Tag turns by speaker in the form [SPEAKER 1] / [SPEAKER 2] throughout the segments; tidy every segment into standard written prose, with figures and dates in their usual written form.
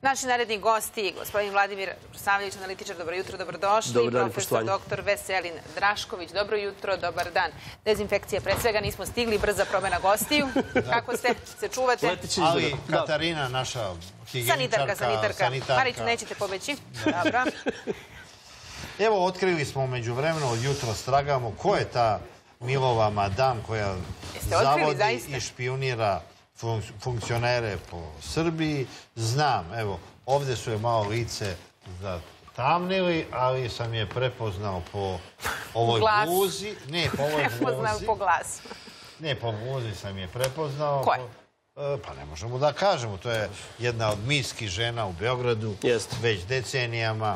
[SPEAKER 1] Naši naredni gosti, gospodin Vladimir Savljević, analitičar, dobro jutro, dobrodošli. Profesor dr. Veselin Drašković, dobro jutro, dobar dan. Dezinfekcija pre svega, nismo stigli, brza promena gostiju. Kako ste? Se čuvate?
[SPEAKER 2] Ali Katarina, naša higijeničarka,
[SPEAKER 1] sanitarka. Mariću, nećete pobeći? Dobro.
[SPEAKER 2] Evo, otkrili smo međuvremeno, od jutra stragamo, ko je ta Milova madam koja zavodi i špionira funkcionere po Srbiji. Znam, evo, ovdje su je malo lice zatamnili, ali sam je prepoznao po ovoj bluzi. Ne, po ovoj bluzi.
[SPEAKER 1] Prepoznao po glasu.
[SPEAKER 2] Ne, po bluzi sam je prepoznao.
[SPEAKER 1] Ko je?
[SPEAKER 2] Pa ne možemo da kažemo. To je jedna od miskih žena u Beogradu, već decenijama.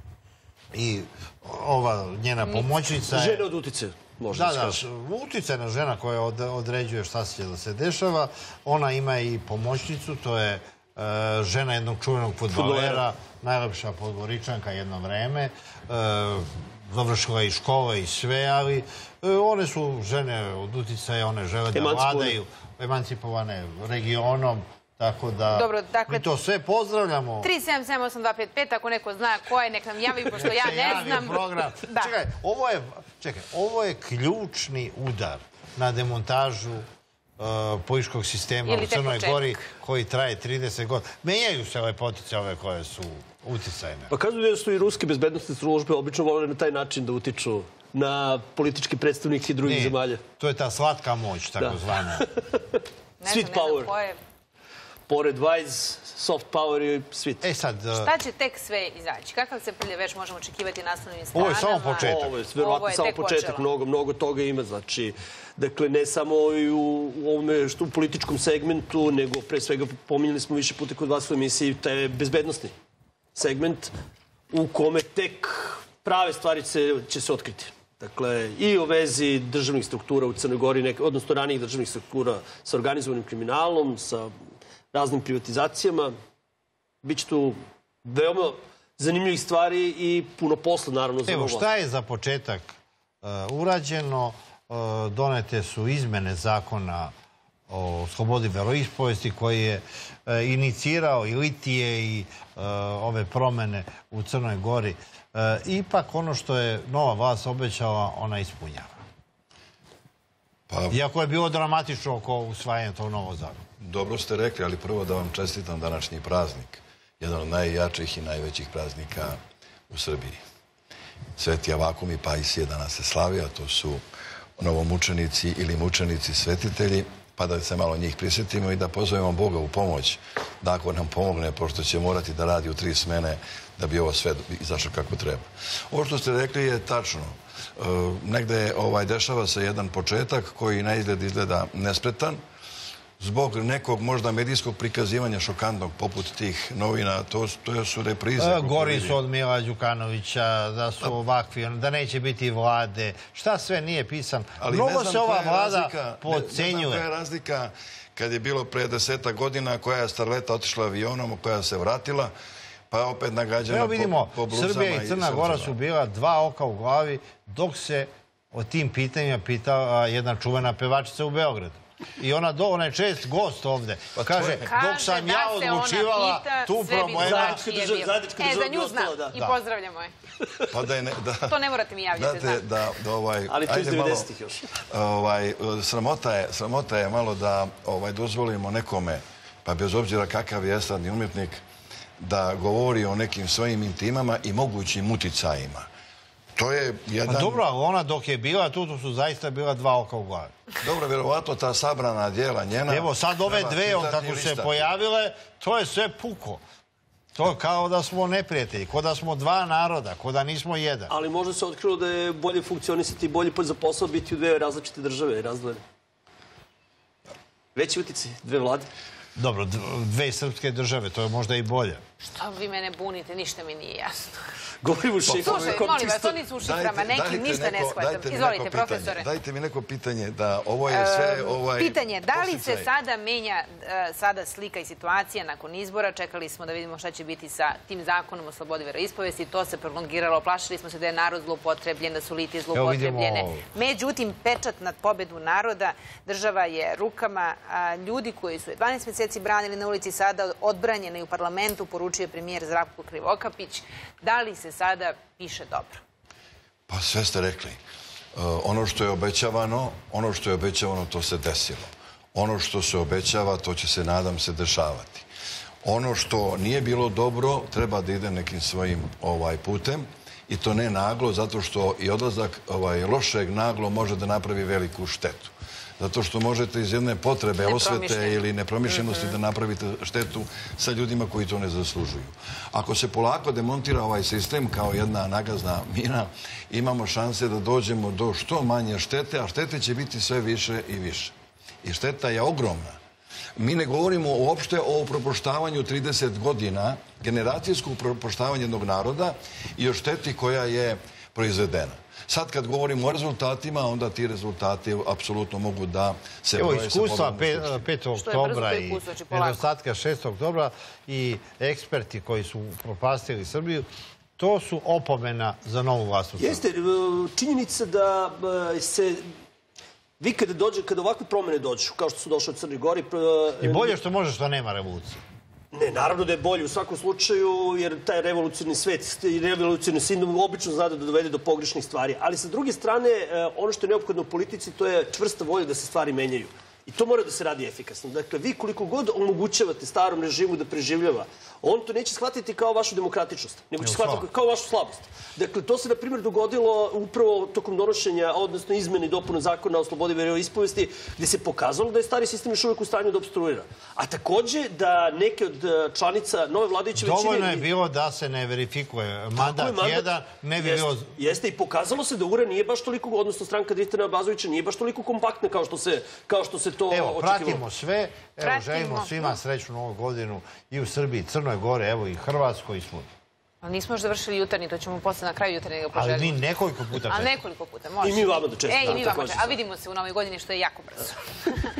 [SPEAKER 2] I ova njena pomoćnica je...
[SPEAKER 3] Žena od utice.
[SPEAKER 2] Da, uticajna žena koja određuje šta će da se dešava. Ona ima i pomoćnicu, to je žena jednog čuvenog fudbalera, najlepša podgoričanka jedno vreme. Završila i škole i sve, ali one su žene od uticaja, one žele da vladaju, emancipovane regionom. Tako da mi to sve pozdravljamo.
[SPEAKER 1] 3778255, ako neko zna ko je, nek nam javi, pošto ja ne znam.
[SPEAKER 2] Čekaj, ovo je ključni udar na demontažu političkog sistema u Crnoj Gori koji traje 30 godina. Menjaju se lepotice ove koje su uticajne.
[SPEAKER 3] Pa kažu da su i ruske bezbednostne službe obično volele na taj način da utiču na politički predstavnike drugih zemalja.
[SPEAKER 2] To je ta slatka moć, tako zvana.
[SPEAKER 3] Sweet power. Pored wise, soft power i sweet.
[SPEAKER 1] Šta će tek sve izaći? Kakav se već možemo očekivati naslovnim stranama?
[SPEAKER 2] Ovo je samo početak.
[SPEAKER 3] Ovo je verovatno samo početak. Mnogo toga ima. Znači, dakle, ne samo i u ovome što u političkom segmentu, nego pre svega pominjali smo više puta kod vas u emisiji, taj bezbednostni segment u kome tek prave stvari će se otkriti. Dakle, i o vezi državnih struktura u Crnoj Gori, odnosno ranijih državnih struktura sa organizovanim kriminalom, sa raznim privatizacijama. Biće tu veoma zanimljivih stvari i puno posla, naravno, za novu vlast.
[SPEAKER 2] Evo, šta je za početak urađeno? Donete su izmene zakona o slobodi veroispovesti koji je inicirao i litije i ove promene u Crnoj Gori. Ipak ono što je nova vlast obećala, ona ispunjava. Iako je bilo dramatično oko usvajanja tog novog zakona.
[SPEAKER 4] Dobro ste rekli, ali prvo da vam čestitam današnji praznik. Jedan od najjačih i najvećih praznika u Srbiji. Sveti Avakum i Pajsije danas se slavi, a to su novomučenici ili mučenici svetitelji, pa da se malo njih prisjetimo i da pozovemo Boga u pomoć, da ako nam pomogne, pošto će morati da radi u 3 smene, da bi ovo sve izašlo kako treba. Ovo što ste rekli je tačno. Negde dešava se jedan početak koji na izgled izgleda nespretan, zbog nekog možda medijskog prikazivanja šokantnog poput tih novina, to su reprize.
[SPEAKER 2] Gori su od Mila Đukanovića, da su ovakvi, da neće biti vlade. Šta sve nije pisan? Mnogo se ova vlada podcenjuje.
[SPEAKER 4] Ne znam koja je razlika kad je bilo pre 10 godina, koja je starleta otišla avionom, koja se vratila, pa opet nagađena po bluzama.
[SPEAKER 2] Evo vidimo, Srbija i Crna Gora su bila 2 oka u glavi, dok se o tim pitanjima pitala jedna čuvena pevačica u Beogradu. I ona je čest gost ovde. Kaže, dok sam ja odlučivala tu problema...
[SPEAKER 1] Za nju znam i pozdravljamo je. To ne morate mi javljati, znam.
[SPEAKER 3] Ali to iz 90-ih još.
[SPEAKER 4] Sramota je malo da dozvolimo nekome, pa bez obzira kakav je estradni umjetnik, da govori o nekim svojim intimama i mogućim uticajima. To je jedan...
[SPEAKER 2] Dobro, ali ona dok je bila tu, to su zaista bila 2 oka u glavi.
[SPEAKER 4] Dobro, vjerovatno ta sabrana djela njena...
[SPEAKER 2] Evo, sad ove 2, kako se pojavile, to je sve puko. To je kao da smo neprijatelji, kao da smo 2 naroda, kao da nismo jedan.
[SPEAKER 3] Ali možda se otkrilo da je bolje funkcionisati i bolje za posao biti u 2 različite države, razdvojene. Veći utici, 2 vlade.
[SPEAKER 2] Dobro, 2 srpske države, to je možda i bolje.
[SPEAKER 1] Šta vi mene bunite, ništa mi nije jasno.
[SPEAKER 3] Govorim u šiframa.
[SPEAKER 1] Slušaj, molim vas, oni su u šiframa, neki ništa ne shvatam. Izvolite, profesore.
[SPEAKER 4] Dajte mi neko pitanje, da ovo je sve...
[SPEAKER 1] Pitanje, da li se sada menja slika i situacija nakon izbora? Čekali smo da vidimo šta će biti sa tim zakonom o slobodi veroispovesti. To se prolongiralo, plašili smo se da je narod zloupotrebljen, da su litije zloupotrebljene. Međutim, pečat nad pobedu naroda država je rukama ljudi koji su 12 meseci meseci branili na ulici, sada odbranjene i u parlamentu, poručuje premijer Zdravko Krivokapić. Da li se sada piše dobro?
[SPEAKER 4] Pa sve ste rekli. Ono što je obećavano, to se desilo. Ono što se obećava, to će se, nadam se, dešavati. Ono što nije bilo dobro, treba da ide nekim svojim putem i to ne naglo, zato što i odlazak lošeg naglo može da napravi veliku štetu. Zato što možete iz jedne potrebe osvete ili nepromišljenosti da napravite štetu sa ljudima koji to ne zaslužuju. Ako se polako demontira ovaj sistem kao jedna nagazna mina, imamo šanse da dođemo do što manje štete, a štete će biti sve više i više. I šteta je ogromna. Mi ne govorimo uopšte o upropaštavanju 30 godina, generacijskog upropaštavanja jednog naroda i o šteti koja je proizvedena. Sad kad govorimo o rezultatima, onda ti rezultati apsolutno mogu da se broje sa
[SPEAKER 2] iskustva 5. oktobra i nedostatka 6. oktobra i eksperti koji su propastili Srbiju, to su opomena za novu vlast u Srbiji.
[SPEAKER 3] Jeste, činjenica da se... Vi kada ovakve promene dođu, kao što su došle od Crne Gori...
[SPEAKER 2] I bolje što može što nema revolucije.
[SPEAKER 3] Ne, naravno da je bolje u svakom slučaju, jer taj revolucionarni svet i revolucionarni sindrom obično zna da dovede do pogrešnih stvari. Ali sa druge strane, ono što je neophodno u politici, to je čvrsta volja da se stvari menjaju. I to mora da se radi efikasno. Dakle, vi koliko god omogućavate starom režimu da preživljava, on to neće shvatiti kao vašu demokratičnost, nego će shvatiti kao vašu slabost. Dakle, to se, na primjer, dogodilo upravo tokom donošenja, odnosno izmene i dopune zakona o slobodi veroispovesti, gde se pokazalo da je stari sistem još uvijek u stanju da opstruira. A takođe da neke od članica nove vladajuće većine...
[SPEAKER 2] Dovoljno je bilo da se ne verifikuje mandat jedan, ne bi bilo...
[SPEAKER 3] Jeste, i pokazalo se da URA nije baš toliko, odnosno stranka Dritana Abazovića nije baš toliko kompaktna kao što se to očekivalo.
[SPEAKER 2] Evo, pratimo sve. Evo, želimo svima srećnu Novu godinu i u Srbiji, Crnoj Gori, evo i Hrvatskoj i svud.
[SPEAKER 1] Ali nismo još završili jutarnji, to ćemo posle na kraju jutarnjega poželiti.
[SPEAKER 2] Ali mi nekoliko puta.
[SPEAKER 1] A nekoliko puta, može.
[SPEAKER 3] I mi vama da čestitamo.
[SPEAKER 1] I mi vama, a vidimo se u Novoj godini što je jako brzo.